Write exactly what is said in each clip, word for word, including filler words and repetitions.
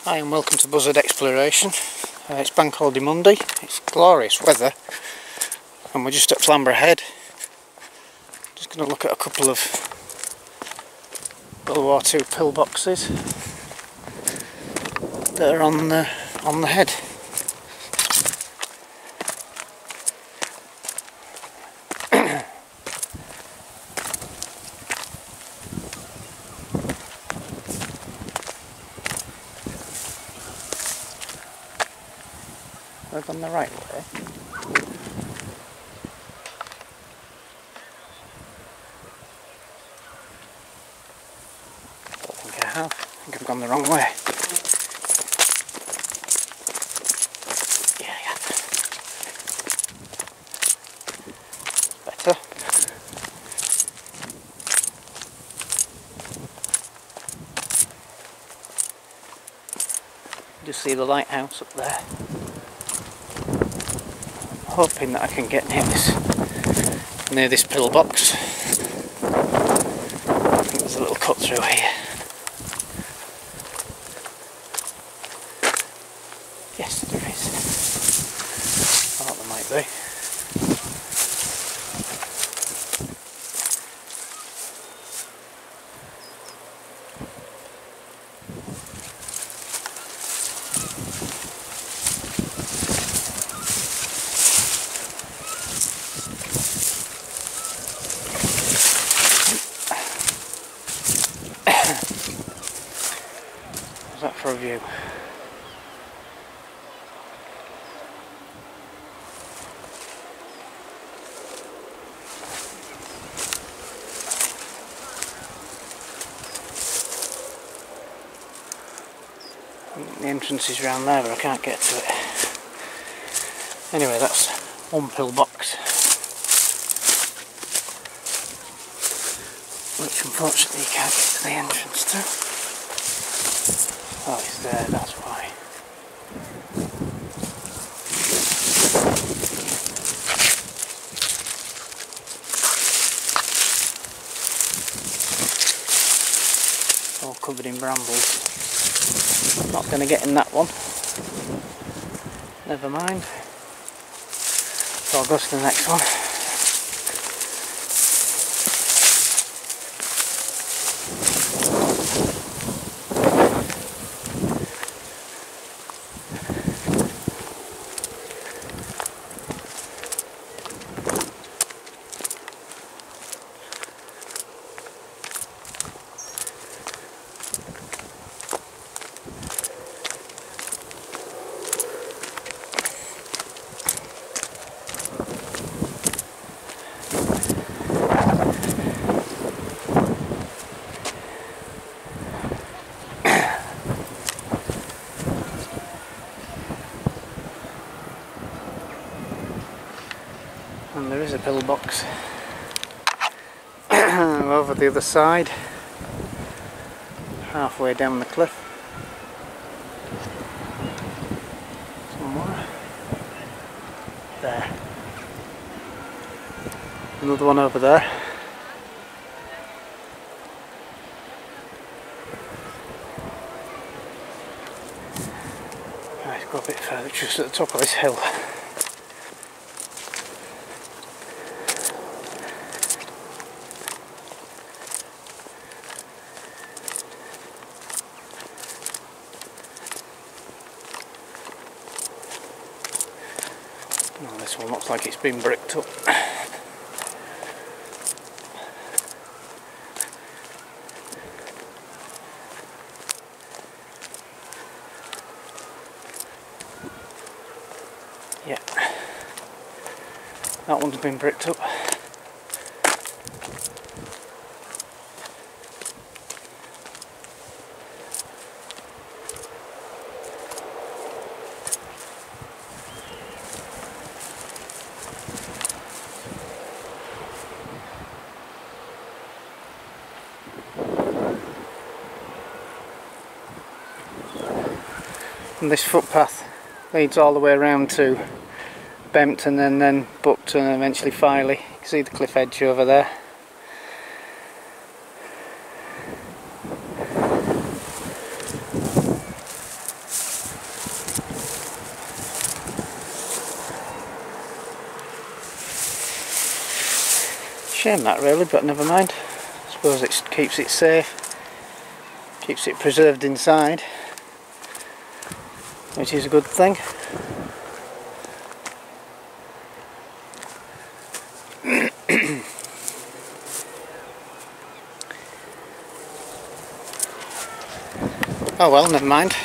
Hi and welcome to Buzzard Exploration. Uh, it's Bank Holiday Monday, it's glorious weather and we're just at Flamborough Head. Just going to look at a couple of World War Two pillboxes that are on the, on the head. I've gone the right way. I don't think I have. I think I've gone the wrong way. Yeah, yeah. Better. Just see the lighthouse up there. Hoping that I can get near this near this pillbox. I think there's a little cut through here. Yes, there is. I thought there might be. How's that for a view? The entrance is round there, but I can't get to it. Anyway, that's one pillbox, which unfortunately you can't get to the entrance to. Oh, it's there, that's why. All covered in brambles. Not going to get in that one. Never mind. So I'll go to the next one. And there is a pillbox over the other side, halfway down the cliff somewhere. There. Another one over there. Let's go a bit further, just at the top of this hill. Oh, this one looks like it's been bricked up. Yeah, that one's been bricked up. And this footpath leads all the way around to Bempton and then Buckton and eventually Filey. You can see the cliff edge over there. Shame that really, but never mind. I suppose it keeps it safe, keeps it preserved inside, which is a good thing. Oh well, never mind.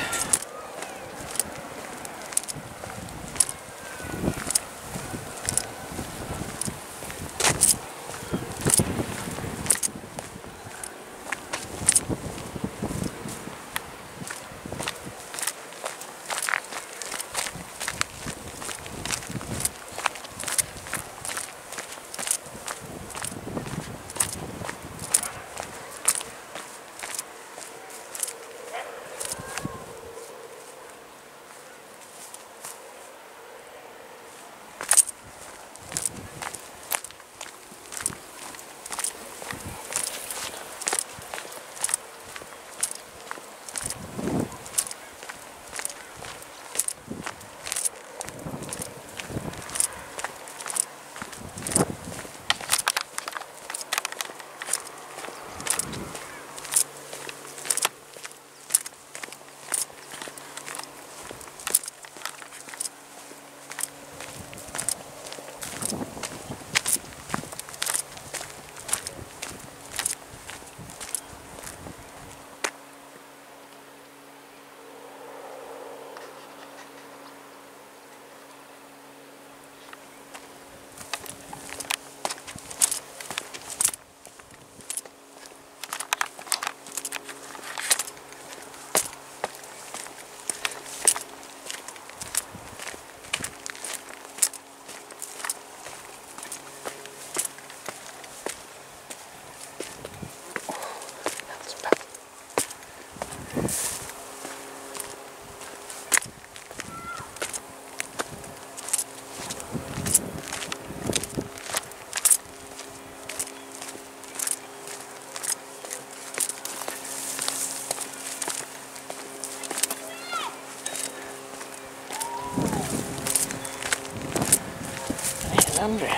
Andrea.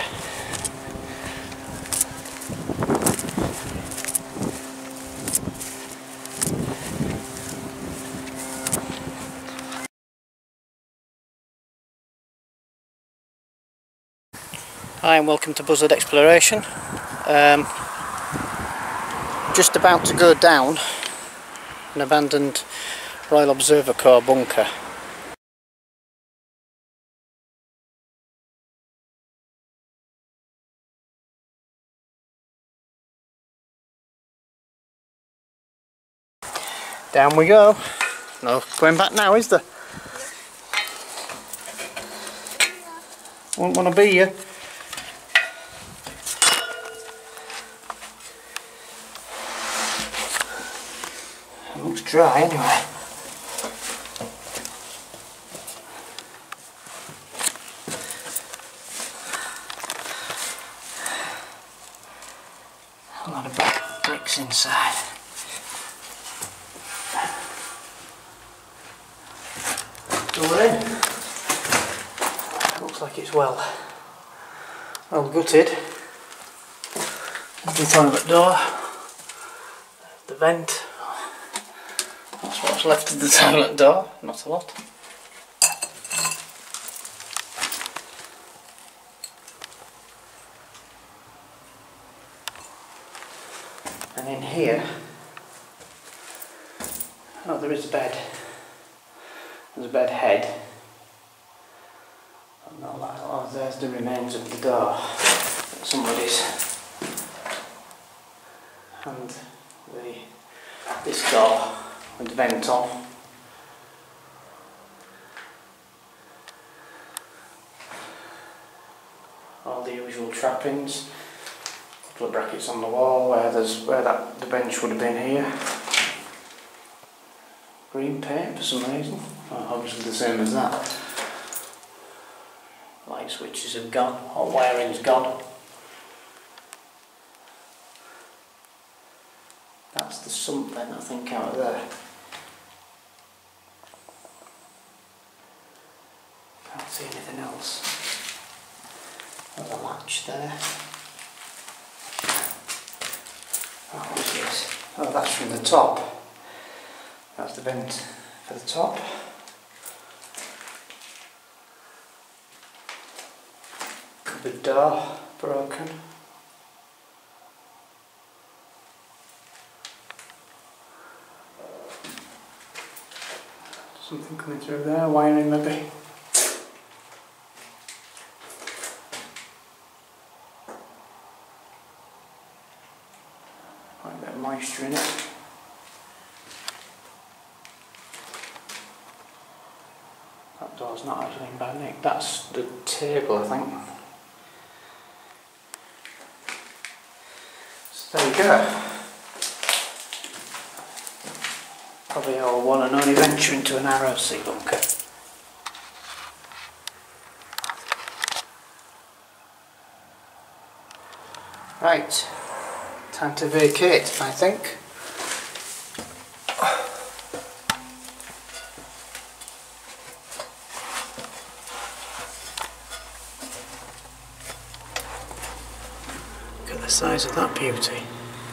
Hi and welcome to Buzzard Exploration. Um, just about to go down an abandoned Royal Observer Corps bunker. Down we go. No going back now, is there? Won't want to be you. It looks dry anyway. A lot of black bricks inside. Door in. Looks like it's well, well gutted. The toilet door, the vent. That's what's left of the toilet door. Not a lot. And in here, oh, there is a bed. There's a bed head. Not like, oh, there's the remains of the door. Somebody's. And the this door with the vent on. All the usual trappings. A couple of brackets on the wall where there's where that the bench would have been here. Green paint for some reason. Oh, obviously the same as that. Light switches have gone, or wiring's gone. That's the sump then, I think, out of there. Can't see anything else. There's a latch there. Oh, that's from the top. That's the vent for the top. Cupboard door broken. Something coming through there, wiring maybe. Quite a bit of moisture in it. That door's not actually in bad nick. That's the table, I think. So there you go. Probably our one and only venture into an RoC bunker. Right, time to vacate, I think. Look at the size of that beauty.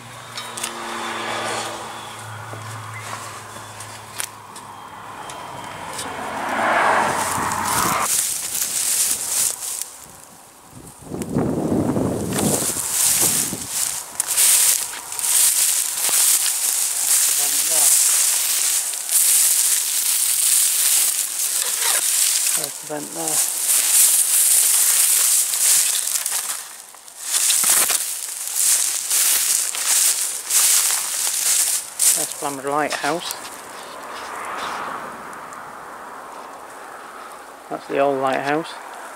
There's the vent there. There's Flamborough Lighthouse. That's the old lighthouse.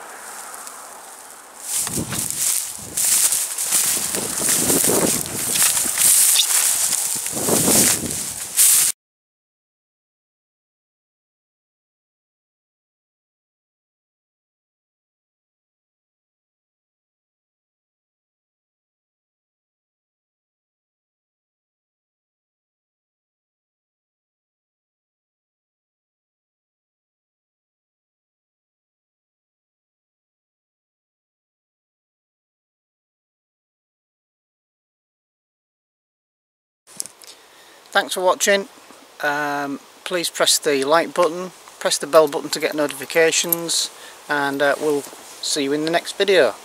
Thanks for watching. Um, please press the like button, press the bell button to get notifications, and uh, we'll see you in the next video.